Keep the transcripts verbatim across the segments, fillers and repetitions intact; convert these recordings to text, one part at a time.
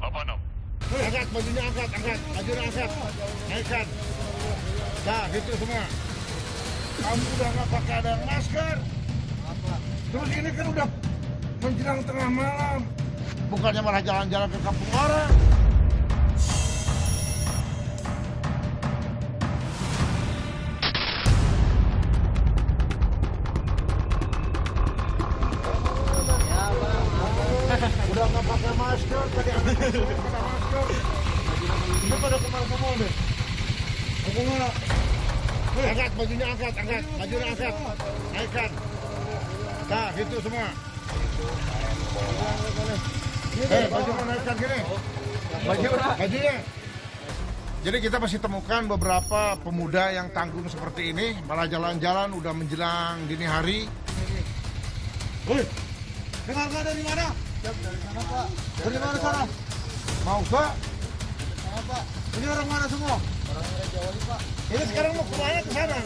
delapan enam. Angkat, bajunya angkat, angkat, bajunya angkat, naikkan. Nah, gitu semua. Kamu udah nggak pakai ada masker. Terus ini kan udah menjelang tengah malam. Bukannya malah jalan-jalan ke kampung orang. Udah nggak pakai masker, tadi ada pakai masker. Ini pada kemana semua deh? Aku nggak. Angkat, bajunya angkat, angkat, bajunya angkat, naikkan. Nah, gitu semua. Eh, baju naikkan gini. Baju, bajunya. Jadi kita masih temukan beberapa pemuda yang tanggung seperti ini, malah jalan-jalan udah menjelang dini hari. Woi, kenal nggak dari mana? Dari sana, Pak. Dari mana sana? Mau ke? Sana, Pak. Ini orang mana semua? Orang dari Jawa, Pak. Ini sekarang mau kemana ke sana?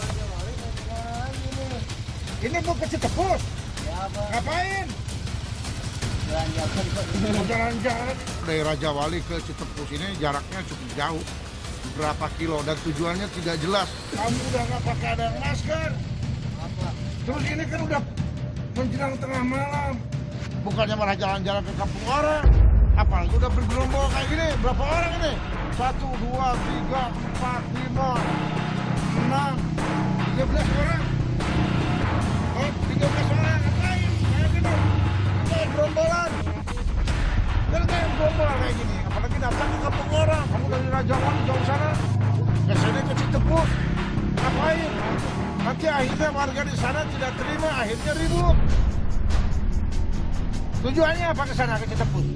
Ini mau ke Citepus. Ya, Pak. Ngapain? Jalan-jalan, Pak. Jalan-jalan. Dari Raja Wali ke Citepus ini jaraknya cukup jauh. Berapa kilo dan tujuannya tidak jelas. Kamu udah nggak pakai ada masker. Apa? Terus ini kan udah menjelang tengah malam. Bukannya malah jalan-jalan ke kampung orang. Apalagi udah bergerombol kayak gini. Berapa orang ini? Satu, dua, tiga, empat, lima, enam, tiga belas orang. Oh, tiga belas orang. Ngapain? Kayak gitu. Kayak gerombolan. Jadi kayak gerombolan kayak gini. Apalagi datang ke kampung orang. Kamu dari Raja Wali jauh sana. Ke sini ke Citepus. Ngapain? Nanti akhirnya warga di sana tidak terima. Akhirnya ribut. Tujuannya apa ke sana, ke Citepus?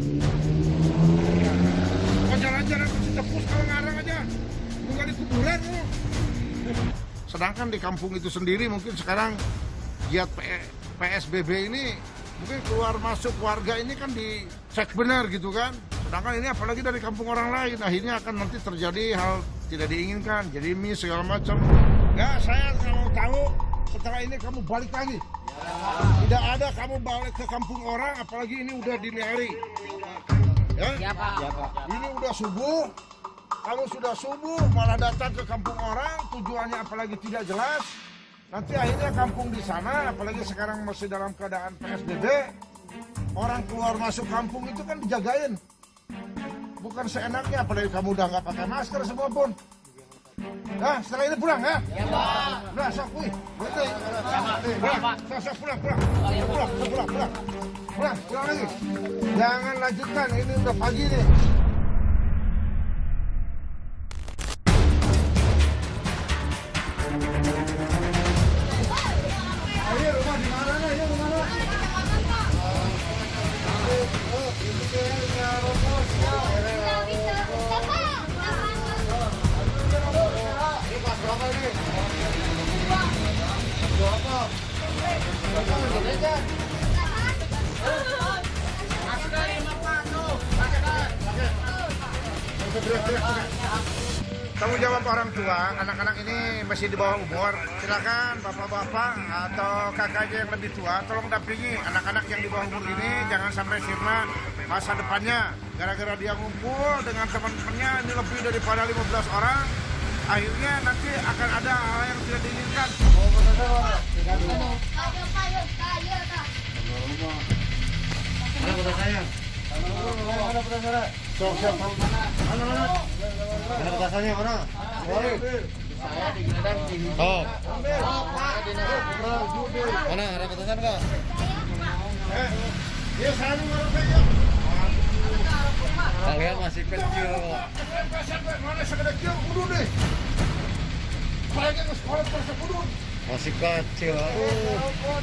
Mau jalan-jalan ke Citepus kalau ngarang aja. Bukan di kuburan. Sedangkan di kampung itu sendiri mungkin sekarang giat P S B B ini mungkin keluar masuk warga ini kan dicek benar gitu kan. Sedangkan ini apalagi dari kampung orang lain. Akhirnya akan nanti terjadi hal tidak diinginkan. Jadi miss segala macam. Ya saya mau tahu setelah ini kamu balik lagi. Tidak ada kamu balik ke kampung orang, apalagi ini udah dini hari. Ya? Ya, Pak. Ya, Pak. Ini udah subuh, kamu sudah subuh malah datang ke kampung orang, tujuannya apalagi tidak jelas. Nanti akhirnya kampung di sana, apalagi sekarang masih dalam keadaan P S B B, orang keluar masuk kampung itu kan dijagain. Bukan seenaknya, apalagi kamu udah nggak pakai masker semua pun. Nah, setelah ini pulang ya? Ya, Pak. Udah, sok, wih. Berhenti. Ya, Pulang, Pak. sok, sok, pulang, pulang. Pulang, pulang, pulang. Pulang, pulang lagi. Jangan lanjutkan, ini udah pagi nih. Ayo, rumah di mana nih? Ayo, rumah mana? Oh, ini kayaknya rokok. Berapa ini? Berapa? Tanggung jawab orang tua, anak-anak ini masih di bawah umur. Silakan bapak-bapak atau kakaknya yang lebih tua, tolong dampingi anak-anak yang di bawah umur ini, jangan sampai sirna masa depannya. Gara-gara dia ngumpul dengan teman-temannya, ini lebih daripada lima belas orang. Akhirnya nanti akan ada hal yang tidak diinginkan. Mana foto saya? Mana saudara? Sok siapa? Mana mana? Mana petasannya, mana? Woi. Saya digeledah di Oh. Mana ada petasan nggak? Eh, dia sani mana saja? Kalian masih kecil kok. Mana sekecil kudu deh. Apalagi ke sekolah terus kudu. Masih kecil. Aduh.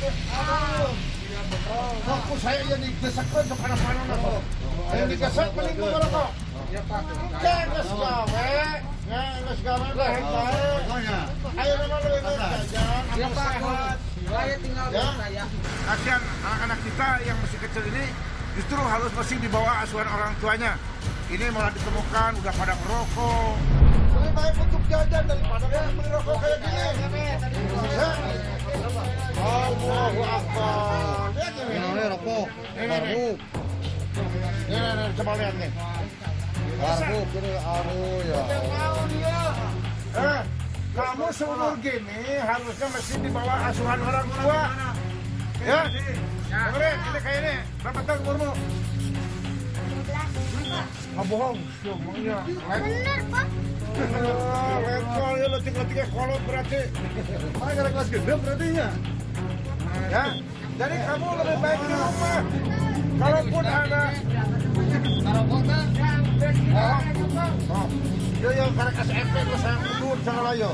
Aku saya yang digesakkan ke panas-panas apa? Yang digesak paling kemana kok? Jangan gawe, jangan gawe baik baik. Ayo nama lu ini jajan, apa sehat? Saya tinggal Ya. Kasihan anak-anak kita yang masih kecil ini justru harus masih di bawah asuhan orang tuanya. Ini malah ditemukan udah pada merokok. Lebih baik untuk jajan daripada beli rokok kayak gini. Ya. Allahu Akbar. Lihat ini. Ini rokok. Baru. Nih, nih, nih, coba lihat nih. Arhub ini aduh ya. Tidak mau dia. Eh, kamu seumur gini harusnya mesti di bawah asuhan orang tua. Ya? Dengerin, kita kayak ini. Berapa tahun umurmu? Nggak bohong, semuanya. Bener, Pak. Ah, lekol ya, letik-letiknya kolot berarti. Mana ada kelas gendam berarti ya? Ya, jadi kamu lebih baik di rumah. Kalaupun ada oh, oh, yo yo karena kasih efek lo sayang mundur salah yo.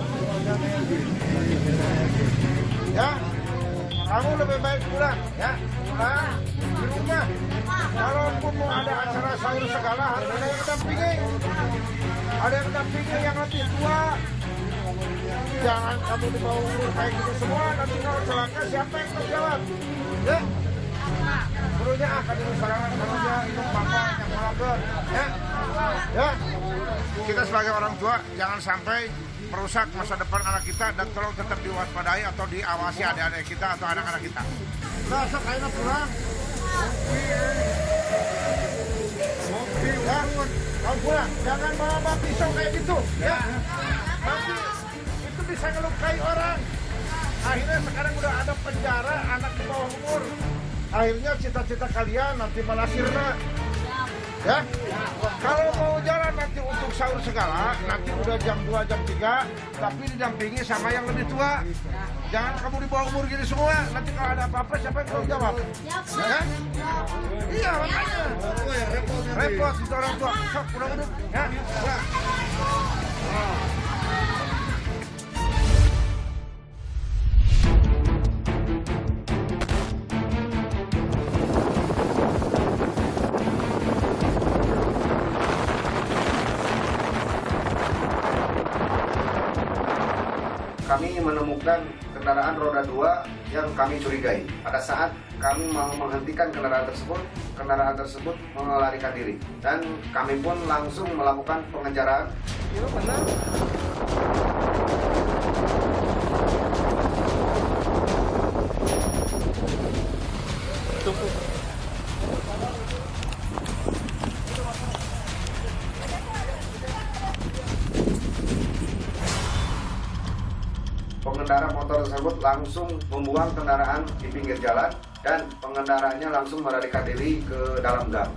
Ya, kamu lebih baik pulang, ya, pulang di rumah. Kalaupun mau ada acara sahur segala harus ada yang mendampingi. Ada yang mendampingi yang lebih tua. Jangan kamu dibawa umur kayak gitu semua. Nanti kalau celaka siapa yang terjawab? Ya, gurunya akan diusahakan gurunya itu bapak yang melapor. Ya, ya. Kita sebagai orang tua jangan sampai merusak masa depan anak kita dan tolong tetap diwaspadai atau diawasi adik-adik kita atau anak-anak kita. Udah, sok ayo pulang. Ya, kamu pulang. Jangan bawa pisau kayak gitu. Ya, nanti itu bisa ngelukai orang. Akhirnya sekarang udah ada penjara anak di bawah umur. Akhirnya cita-cita kalian nanti malah sirna. Ya, kalau mau jalan nanti untuk sahur segala, nanti udah jam dua, jam tiga, tapi didampingi sama yang lebih tua. Jangan kamu di bawah umur gini semua, nanti kalau ada apa-apa siapa yang tanggung jawab? Ya? Iya, makanya. Repot itu orang tua. Sok, udah duduk. Ya, udah. Kami menemukan kendaraan roda dua yang kami curigai. Pada saat kami mau menghentikan kendaraan tersebut, kendaraan tersebut melarikan diri. Dan kami pun langsung melakukan pengejaran. Ya, benar. Pengendara motor tersebut langsung membuang kendaraan di pinggir jalan dan pengendaranya langsung melarikan diri ke dalam gang.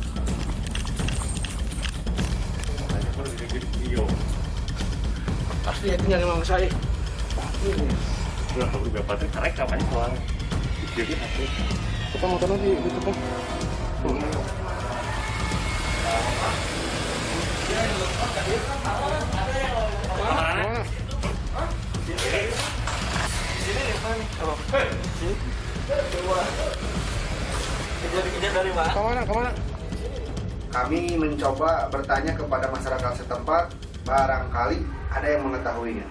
Pasti itu yang memang saya. Udah udah pada karek kapan pulang. Jadi aku kita motor lagi gitu kan. Mana? Sini depan. Oh. Sini. Kejar-kejar dari mana? Kemana? Kemana? Kami mencoba bertanya kepada masyarakat setempat, barangkali ada yang mengetahuinya.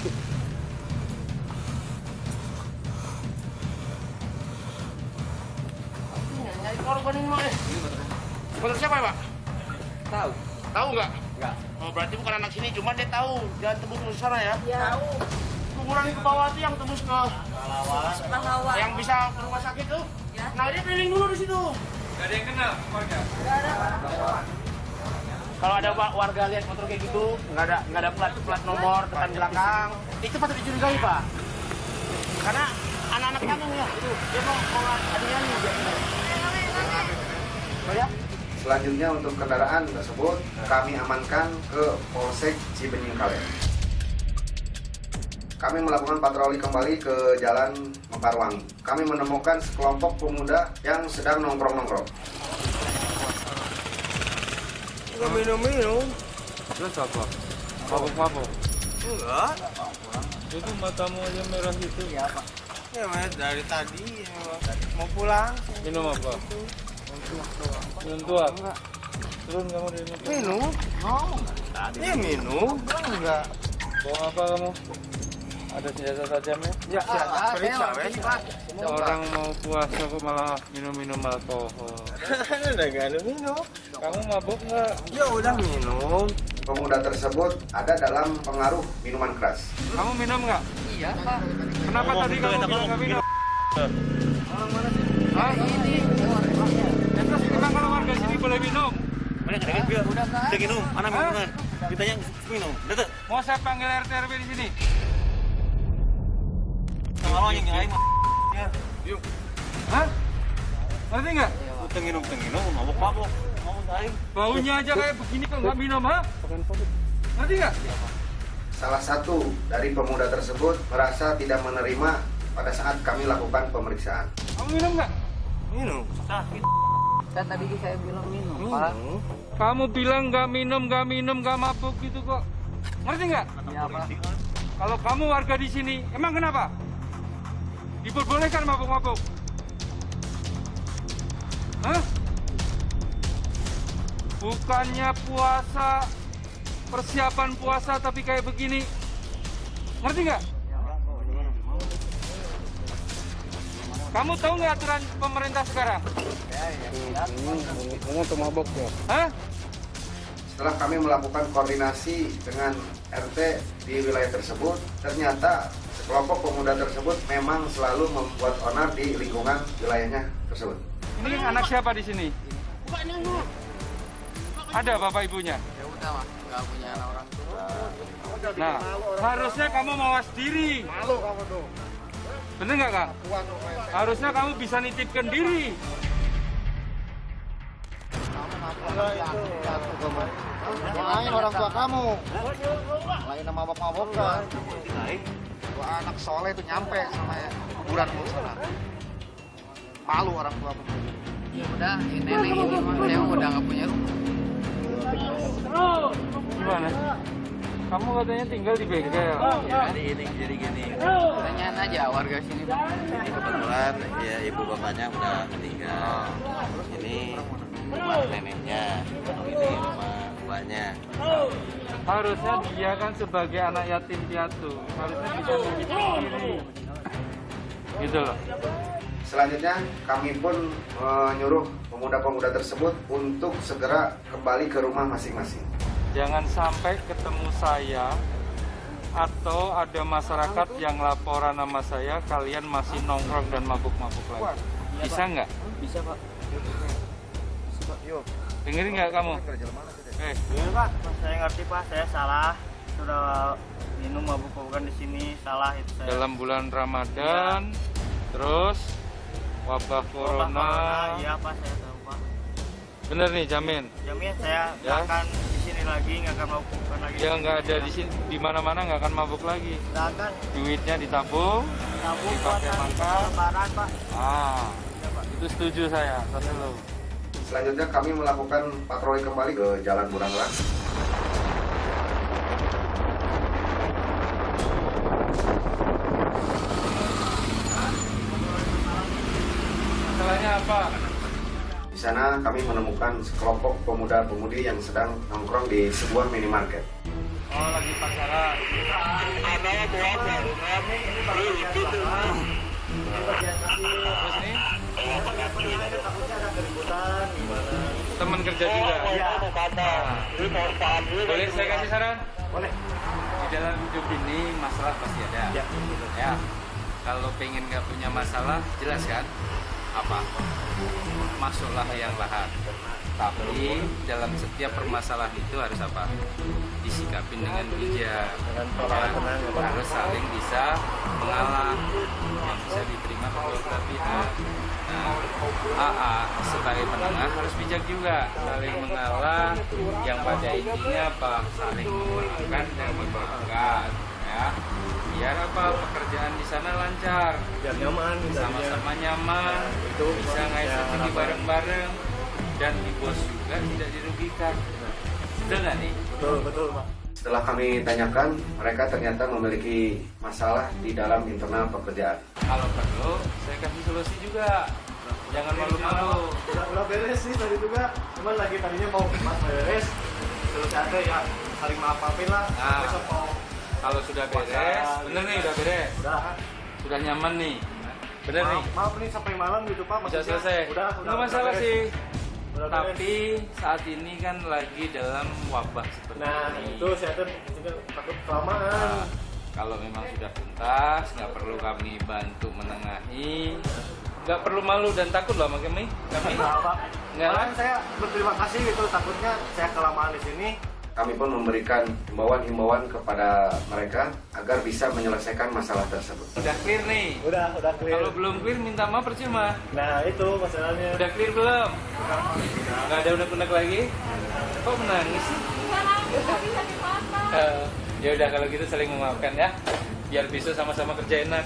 Nyari korban ini mah. Motor siapa ya, Pak? Tahu? Tahu nggak? Enggak. Oh, berarti bukan anak sini, cuma dia tahu. Dia tembus ke sana ya? Iya. Tahu. Kuburan ke bawah itu yang tembus ke Pahlawan. yang bisa ke rumah sakit tuh. Ya. Nah, dia keliling dulu di situ. Gak ada yang kenal warga? Nggak ada, Pak. Kalau ada Pak warga lihat motor kayak gitu, nggak ada nggak ada plat plat nomor depan belakang, itu patut dicurigai, Pak. Karena anak-anak kampung ya, itu dia mau mau adanya nih biasanya. Oh ya? Selanjutnya untuk kendaraan tersebut kami amankan ke Polsek Cibenying Kalen. Kami melakukan patroli kembali ke Jalan Mekarwangi. Kami menemukan sekelompok pemuda yang sedang nongkrong-nongkrong. Enggak minum-minum. Terus apa? Mabuk-mabuk? Enggak. Itu matamu aja merah gitu. Iya, Pak. Ya, Mas, dari tadi mau pulang. Minum apa? Minum tua. Turun kamu dari motor. Minum? Oh. Ya minum. Enggak. Bawa apa kamu? Ada senjata tajamnya? Ya, senjata. Periksa, wes. Orang mau puasa kok malah minum-minum alkohol. Udah gak ada minum. Kamu mabuk nggak? Ya udah minum. Pemuda tersebut ada dalam pengaruh minuman keras. Kamu minum nggak? Iya, Pak. Kenapa tadi kamu bilang nggak minum? Orang mana sih? Hah? Ini. Ya, terus kenapa kalau warga sini boleh minum? Mana kadang dia udah kan? Minum, mana minuman? Ditanya minum. Betul. Mau saya panggil R T R W di sini? Kalau yang nyalain mah. Ya. Yuk. Hah? Ngerti nggak? Utang minum, utang minum, mabok-mabok. Mau nyalain. Baunya aja kayak begini kok nggak minum, ha? Ngerti nggak? Salah satu dari pemuda tersebut merasa tidak menerima pada saat kami lakukan pemeriksaan. Kamu minum nggak? Minum. Sakit. Kan tadi saya bilang minum, Pak. Kamu bilang nggak minum, nggak minum, nggak mabuk gitu kok. Ngerti nggak? Iya, Pak. Kalau kamu warga di sini, emang kenapa? Diperbolehkan mabuk-mabuk? Hah? Bukannya puasa, persiapan puasa tapi kayak begini. Ngerti nggak? Kamu tahu nggak aturan pemerintah sekarang? Kamu tuh mabok ya? Hah? Setelah kami melakukan koordinasi dengan R T di wilayah tersebut, ternyata sekelompok pemuda tersebut memang selalu membuat onar di lingkungan wilayahnya tersebut. Ini anak siapa di sini? Ada bapak ibunya? Ya udah, Mas. Nggak punya anak orang tua. Nah, harusnya kamu mawas diri. Malu kamu tuh. Bener nggak, Kang? Tuan tuh kayak Harusnya kamu bisa nitipkan diri. lain orang tua kamu. Lain sama mabok-mabok kan. Dua anak soleh itu nyampe sama kuburan lu sana. Malu orang tua kamu. Ya udah, ini nenek ini mah saya udah nggak punya rumah. Gimana? Kamu katanya tinggal di bengkel. Jadi ini jadi gini. Tanyain aja warga sini. Ini kebetulan ya ibu bapaknya udah meninggal. Ini rumah neneknya, ini rumah mbaknya. Harusnya dia kan sebagai anak yatim piatu. Harusnya bisa nitipkan diri. Gitu loh. Selanjutnya kami pun menyuruh pemuda-pemuda tersebut untuk segera kembali ke rumah masing-masing. Jangan sampai ketemu saya atau ada masyarakat yang laporan nama saya, kalian masih nongkrong dan mabuk-mabuk lagi. Bisa nggak? Bisa, Pak. Dengerin nggak kamu? Eh, Iya Pak, saya ngerti Pak, saya salah. Sudah minum mabuk-mabukan di sini, salah itu saya. dalam bulan Ramadan, terus wabah corona. Iya Pak, saya tahu Pak. Bener nih, jamin. Jamin saya Ya. nggak akan di sini lagi, nggak akan mabuk-mabukan lagi. Ya nggak ada di sini, di mana-mana nggak akan mabuk lagi. Nggak akan Duitnya ditabung, mabuk buat dipakai nanti makan. lebaran Pak. Ah, itu setuju saya. Tas dulu. Selanjutnya kami melakukan patroli kembali ke Jalan Buranglang. Masalahnya apa? Di sana kami menemukan sekelompok pemuda-pemudi yang sedang nongkrong di sebuah minimarket. Oh, lagi pacaran. Terus nih? Teman kerja juga? Nah, boleh saya kasih saran? Boleh. Di dalam hidup ini masalah pasti ada. Ya. Ya. Kalau pengen nggak punya masalah, jelas kan? Apa? Masuklah yang lahat. Tapi dalam setiap permasalahan itu harus apa? Disikapin dengan bijak. Ya, harus saling bisa mengalah, yang bisa diterima kedua belah pihak. Nah, A A sebagai penengah harus bijak juga, saling mengalah. Yang pada intinya apa? Saling memaafkan dan memaafkan. Ya, biar apa? Pekerjaan di sana lancar. Biar nyaman. Sama-sama nyaman, bisa ngais rezeki bareng-bareng, dan di bos juga tidak dirugikan. Betul nggak nih? Betul, betul Pak. Setelah kami tanyakan, mereka ternyata memiliki masalah di dalam internal pekerjaan. Kalau perlu, saya kasih solusi juga. Jangan malu-malu. Udah, udah beres sih tadi juga. Cuman lagi tadinya mau mas beres. Terus ada ya saling maaf-maafin lah. Nah. Besok mau Kalau sudah beres, bener nih udah beres, udah. sudah nyaman nih, bener nih, Maaf, maaf nih sampai malam gitu Pak. bisa maksudnya. selesai. Udah, udah. Nggak masalah udah beres. sih. Udah beres. Tapi saat ini kan lagi dalam wabah seperti Nah, ini. itu saya tuh juga takut kelamaan. Nah, kalau memang sudah tuntas, nggak perlu kami bantu menengahi, nggak perlu malu dan takut loh sama kami. Kami Nah, Pak. Enggak lah. Malahan saya berterima kasih gitu, takutnya saya kelamaan di sini. Kami pun memberikan himbauan-himbauan kepada mereka agar bisa menyelesaikan masalah tersebut. Udah clear nih. Udah, udah clear. Kalau belum clear minta maaf percuma. Nah, itu masalahnya. Udah clear belum? Nggak ada unek-unek lagi? Kok menangis sih? Eh, ya udah kalau gitu saling memaafkan ya. Biar besok sama-sama kerja enak.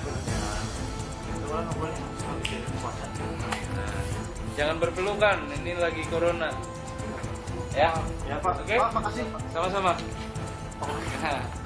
Nah, jangan berpelukan, ini lagi corona. Ya, Ya Pak. Oke. Pak, makasih. sama-sama.